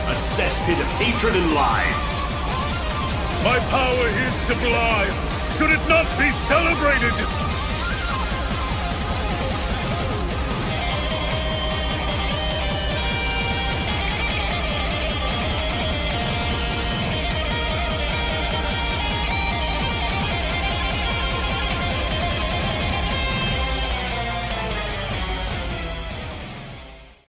a cesspit of hatred and lies. My power is sublime. Should it not be celebrated?